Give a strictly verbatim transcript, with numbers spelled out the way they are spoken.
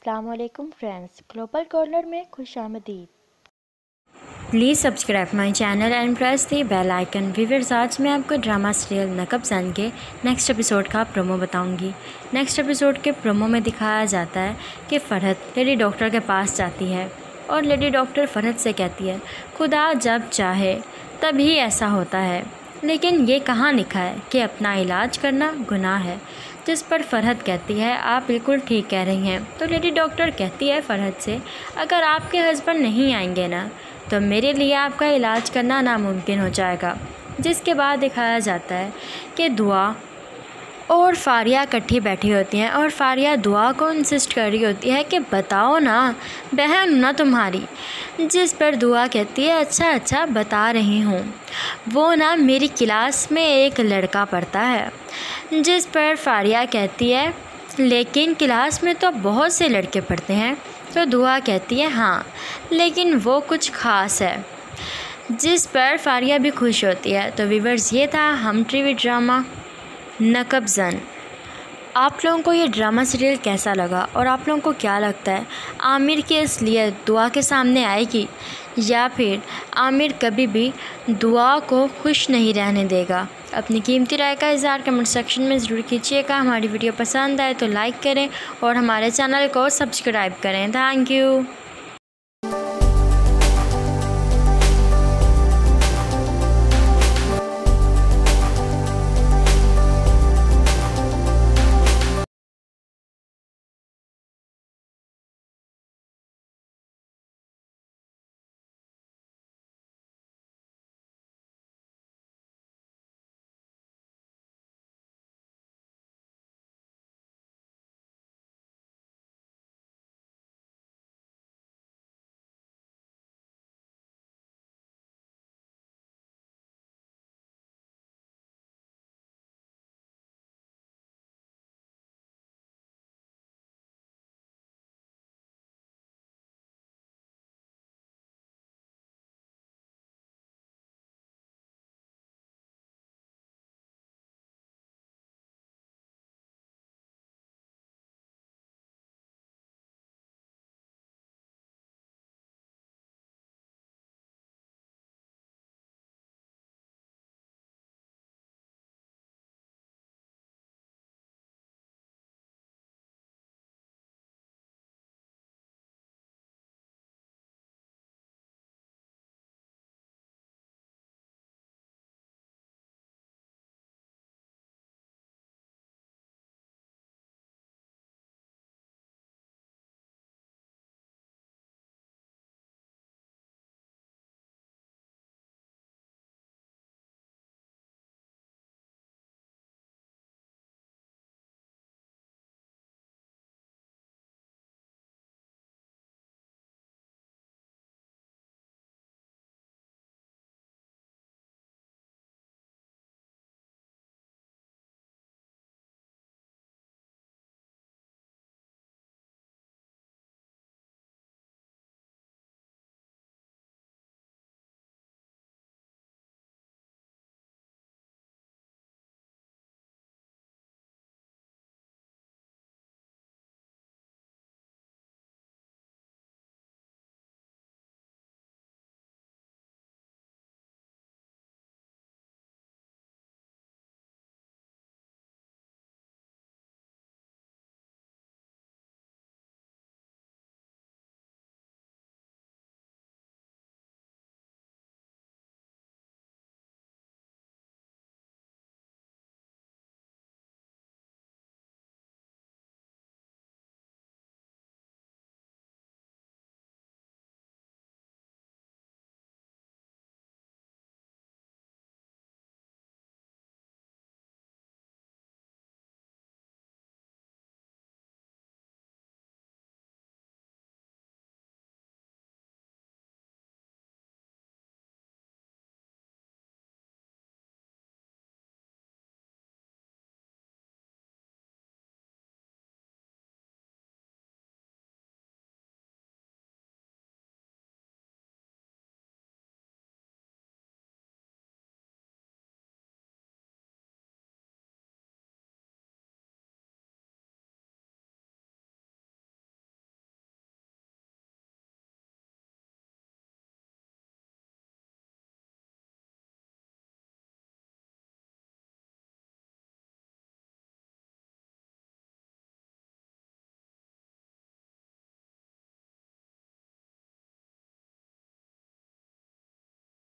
अस्सलाम वालेकुम friends, Global Corner में खुशामदीद। Please subscribe my channel and press the bell icon. Viewers, आज मैं आपको ड्रामा सीरियल नकब ज़न के नेक्स्ट एपिसोड का प्रोमो बताऊंगी। नेक्स्ट एपिसोड के प्रोमो में दिखाया जाता है कि फ़रहत लेडी डॉक्टर के पास जाती है और लेडी डॉक्टर फ़रहत से कहती है, खुदा जब चाहे तभी ऐसा होता है, लेकिन ये कहाँ लिखा है कि अपना इलाज करना गुनाह है। जिस पर फ़रहत कहती है, आप बिल्कुल ठीक कह रही हैं। तो लेडी डॉक्टर कहती है फ़रहत से, अगर आपके हस्बैंड नहीं आएंगे ना तो मेरे लिए आपका इलाज करना नामुमकिन हो जाएगा। जिसके बाद दिखाया जाता है कि दुआ और फारिया इकट्ठी बैठी होती हैं और फारिया दुआ को इंसिस्ट कर रही होती है कि बताओ ना, बहन ना तुम्हारी। जिस पर दुआ कहती है, अच्छा अच्छा बता रही हूँ, वो ना मेरी क्लास में एक लड़का पढ़ता है। जिस पर फारिया कहती है, लेकिन क्लास में तो बहुत से लड़के पढ़ते हैं। तो दुआ कहती है, हाँ लेकिन वो कुछ ख़ास है। जिस पर फारिया भी खुश होती है। तो व्यूअर्स, ये था हम टीवी ड्रामा नकब ज़न। आप लोगों को ये ड्रामा सीरियल कैसा लगा और आप लोगों को क्या लगता है, आमिर की असलियत दुआ के सामने आएगी या फिर आमिर कभी भी दुआ को खुश नहीं रहने देगा? अपनी कीमती राय का इज़हार कमेंट सेक्शन में ज़रूर कीजिएगा। हमारी वीडियो पसंद आए तो लाइक करें और हमारे चैनल को सब्सक्राइब करें। Thank you.